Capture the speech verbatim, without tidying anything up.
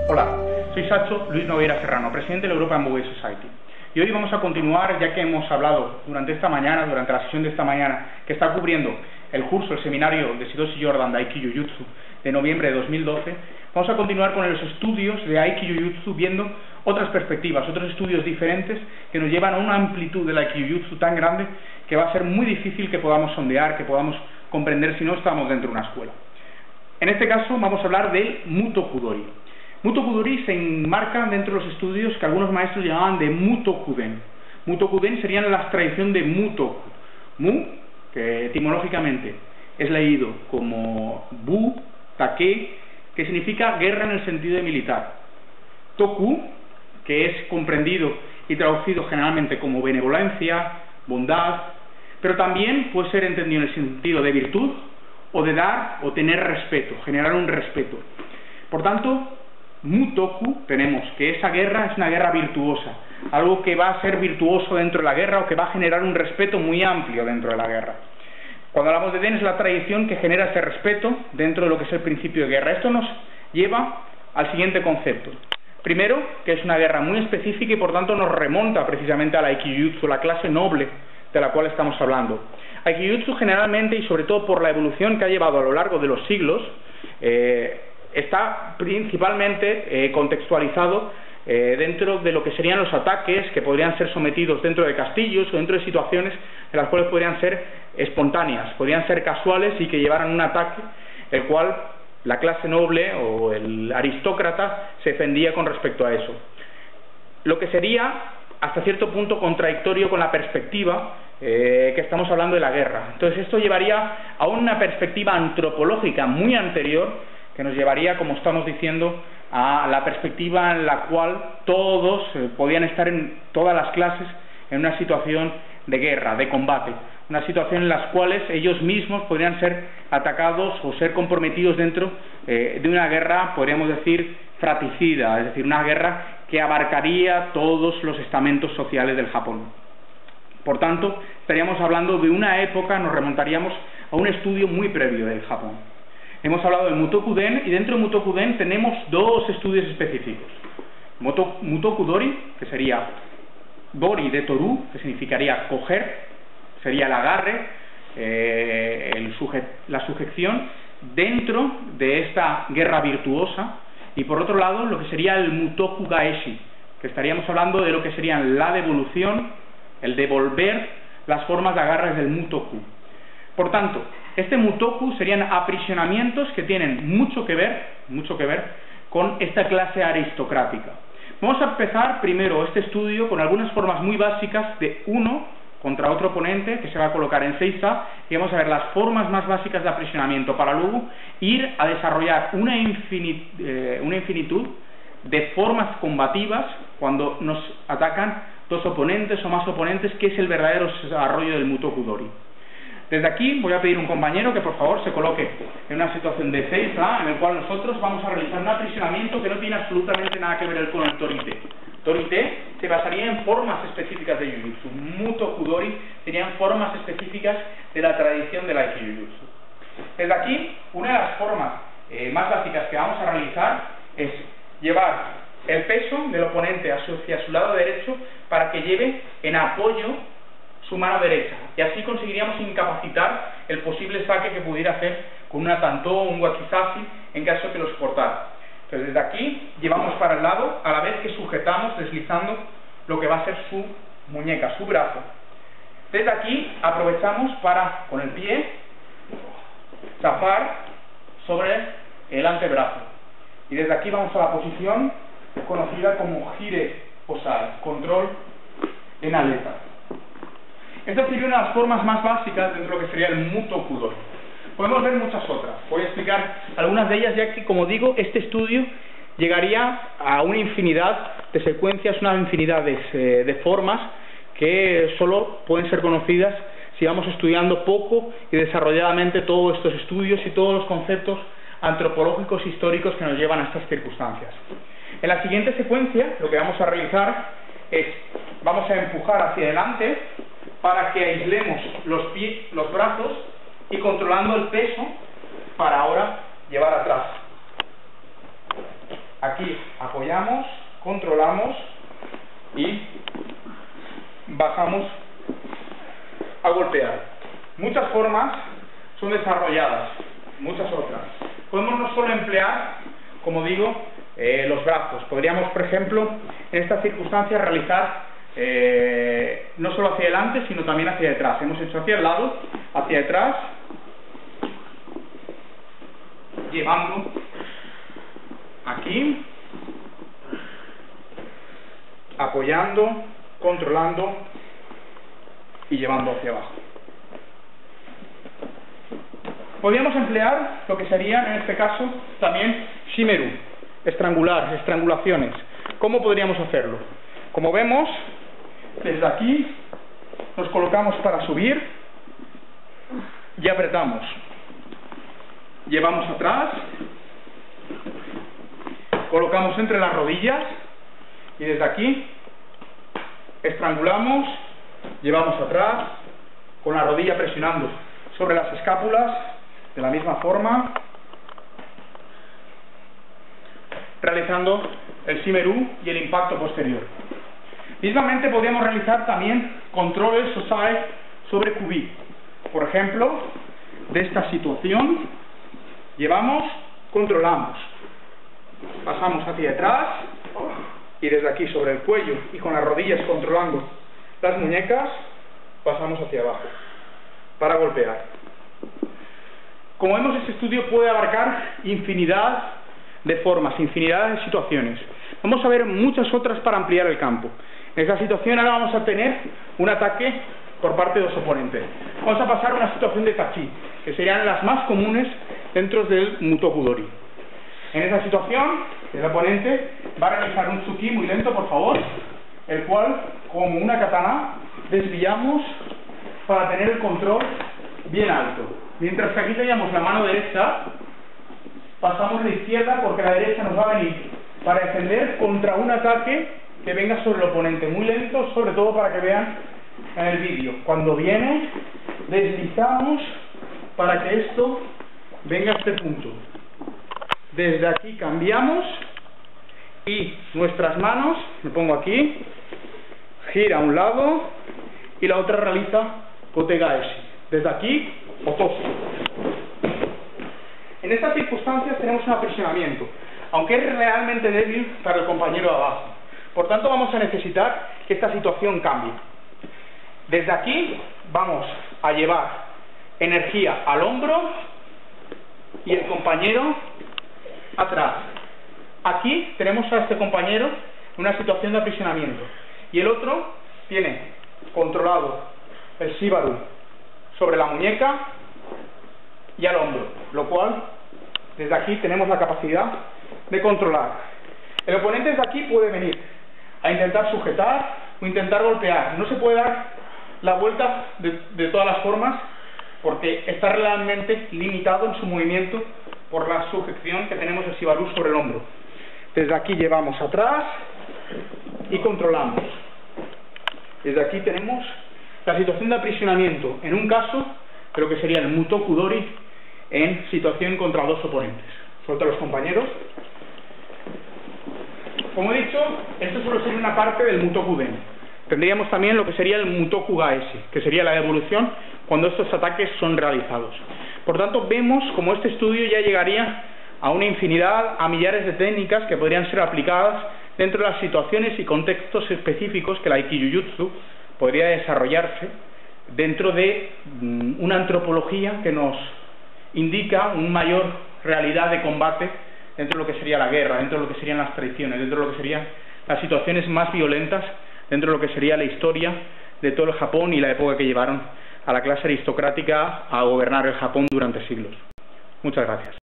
Hola, soy Sacho Luis Nogueira Serrano, presidente de la European Bowie Society. Y hoy vamos a continuar, ya que hemos hablado durante esta mañana, durante la sesión de esta mañana, que está cubriendo el curso, el seminario de Shidoshi Jordan de Aiki Jujutsu de noviembre de dos mil doce, vamos a continuar con los estudios de Aiki Jujutsu viendo otras perspectivas, otros estudios diferentes que nos llevan a una amplitud del Aiki Jujutsu tan grande que va a ser muy difícil que podamos sondear, que podamos comprender si no estamos dentro de una escuela. En este caso vamos a hablar del Mutokudori. Mutokudori se enmarca dentro de los estudios que algunos maestros llamaban de Mutokuden. Mutokuden serían la tradición de Mutoku. Mu, que etimológicamente es leído como Bu, Take, que significa guerra en el sentido de militar. Toku, que es comprendido y traducido generalmente como benevolencia, bondad, pero también puede ser entendido en el sentido de virtud o de dar o tener respeto, generar un respeto. Por tanto, Mutoku, tenemos que esa guerra es una guerra virtuosa, algo que va a ser virtuoso dentro de la guerra o que va a generar un respeto muy amplio dentro de la guerra. Cuando hablamos de Den es la tradición que genera ese respeto dentro de lo que es el principio de guerra. Esto nos lleva al siguiente concepto. Primero, que es una guerra muy específica y por tanto nos remonta precisamente a la Aiki Jujutsu, la clase noble de la cual estamos hablando. Aiki Jujutsu generalmente y sobre todo por la evolución que ha llevado a lo largo de los siglos, eh, está principalmente eh, contextualizado eh, dentro de lo que serían los ataques que podrían ser sometidos dentro de castillos o dentro de situaciones en las cuales podrían ser espontáneas, podrían ser casuales y que llevaran un ataque el cual la clase noble o el aristócrata se defendía con respecto a eso. Lo que sería hasta cierto punto contradictorio con la perspectiva eh, que estamos hablando de la guerra. Entonces esto llevaría a una perspectiva antropológica muy anterior que nos llevaría, como estamos diciendo, a la perspectiva en la cual todos eh, podían estar en todas las clases en una situación de guerra, de combate, una situación en las cuales ellos mismos podrían ser atacados o ser comprometidos dentro eh, de una guerra, podríamos decir, fratricida, es decir, una guerra que abarcaría todos los estamentos sociales del Japón. Por tanto, estaríamos hablando de una época, nos remontaríamos a un estudio muy previo del Japón. Hemos hablado de Mutokuden y dentro de Mutokuden tenemos dos estudios específicos. Muto, Mutokudori, que sería Dori de Toru, que significaría coger, sería el agarre, eh, el sujet, la sujeción dentro de esta guerra virtuosa, y por otro lado lo que sería el Mutoku Gaeshi, que estaríamos hablando de lo que serían la devolución, el devolver las formas de agarres del Mutoku. Por tanto, este Mutoku serían aprisionamientos que tienen mucho que ver, mucho que ver con esta clase aristocrática. Vamos a empezar primero este estudio con algunas formas muy básicas de uno contra otro oponente que se va a colocar en Seiza y vamos a ver las formas más básicas de aprisionamiento para luego ir a desarrollar una, infinit, eh, una infinitud de formas combativas cuando nos atacan dos oponentes o más oponentes, que es el verdadero desarrollo del Mutokudori. Desde aquí voy a pedir a un compañero que por favor se coloque en una situación de Seiza en el cual nosotros vamos a realizar un aprisionamiento que no tiene absolutamente nada que ver con el Torite. Torite se basaría en formas específicas de Jujutsu. Mutokudori serían formas específicas de la tradición del Aiki Jujutsu. Desde aquí, una de las formas eh, más básicas que vamos a realizar es llevar el peso del oponente hacia su lado derecho para que lleve en apoyo su mano derecha, y así conseguiríamos incapacitar el posible saque que pudiera hacer con una tanto o un wakizashi en caso que lo soportara. Entonces desde aquí llevamos para el lado a la vez que sujetamos deslizando lo que va a ser su muñeca, su brazo. Desde aquí aprovechamos para con el pie chafar sobre el antebrazo, y desde aquí vamos a la posición conocida como Hire Posai, control en aleta. Esta sería una de las formas más básicas dentro de lo que sería el Mutokudori. Podemos ver muchas otras. Voy a explicar algunas de ellas, ya que, como digo, este estudio llegaría a una infinidad de secuencias, una infinidad de, eh, de formas que solo pueden ser conocidas si vamos estudiando poco y desarrolladamente todos estos estudios y todos los conceptos antropológicos históricos que nos llevan a estas circunstancias. En la siguiente secuencia, lo que vamos a realizar es, vamos a empujar hacia adelante para que aislemos los pies, los brazos, y controlando el peso para ahora llevar atrás. Aquí apoyamos, controlamos y bajamos a golpear. Muchas formas son desarrolladas, muchas otras. Podemos no solo emplear, como digo, eh, los brazos. Podríamos, por ejemplo, en estas circunstancias realizar eh, no solo hacia adelante, sino también hacia detrás. Hemos hecho hacia el lado, hacia detrás, llevando aquí, apoyando, controlando y llevando hacia abajo. Podríamos emplear lo que serían, en este caso, también shimeru, estrangular, estrangulaciones. ¿Cómo podríamos hacerlo? Como vemos, desde aquí nos colocamos para subir y apretamos. Llevamos atrás, colocamos entre las rodillas y desde aquí estrangulamos, llevamos atrás, con la rodilla presionando sobre las escápulas, de la misma forma, realizando el shimeru y el impacto posterior. Mismamente podríamos realizar también controles Sosai sobre kubi. Por ejemplo, de esta situación, llevamos, controlamos, pasamos hacia atrás y desde aquí sobre el cuello y con las rodillas controlando las muñecas, pasamos hacia abajo para golpear. Como vemos, este estudio puede abarcar infinidad de formas, infinidad de situaciones. Vamos a ver muchas otras para ampliar el campo. En esta situación ahora vamos a tener un ataque por parte de los oponentes. Vamos a pasar a una situación de tachi, que serían las más comunes dentro del Mutokudori. En esta situación, el oponente va a realizar un tsuki muy lento, por favor, el cual, como una katana, desviamos para tener el control bien alto. Mientras que aquí teníamos la mano derecha, pasamos de izquierda porque la derecha nos va a venir para defender contra un ataque que venga sobre el oponente. Muy lento, sobre todo para que vean en el vídeo. Cuando viene, deslizamos para que esto venga a este punto. Desde aquí cambiamos y nuestras manos, me pongo aquí, gira a un lado y la otra realiza kotegaeshi. Desde aquí, otoshi. En estas circunstancias tenemos un aprisionamiento, aunque es realmente débil para el compañero de abajo. Por tanto, vamos a necesitar que esta situación cambie. Desde aquí vamos a llevar energía al hombro y el compañero atrás. Aquí tenemos a este compañero en una situación de aprisionamiento y el otro tiene controlado el shibaru sobre la muñeca y al hombro, lo cual desde aquí tenemos la capacidad de controlar. El oponente desde aquí puede venir a intentar sujetar o intentar golpear. No se puede dar la vuelta de, de todas las formas porque está realmente limitado en su movimiento por la sujeción que tenemos el shibaru sobre el hombro. Desde aquí llevamos atrás y controlamos. Desde aquí tenemos la situación de aprisionamiento, en un caso de lo que sería el Mutokudori en situación contra dos oponentes. Suelto a los compañeros. Como he dicho, esto solo sería una parte del Mutokuden. Tendríamos también lo que sería el Mutokugaeshi, que sería la evolución cuando estos ataques son realizados. Por tanto, vemos como este estudio ya llegaría a una infinidad, a millares de técnicas que podrían ser aplicadas dentro de las situaciones y contextos específicos que la Aikijujutsu podría desarrollarse dentro de um, una antropología que nos indica una mayor realidad de combate dentro de lo que sería la guerra, dentro de lo que serían las traiciones, dentro de lo que serían las situaciones más violentas, dentro de lo que sería la historia de todo el Japón y la época que llevaron a la clase aristocrática a gobernar el Japón durante siglos. Muchas gracias.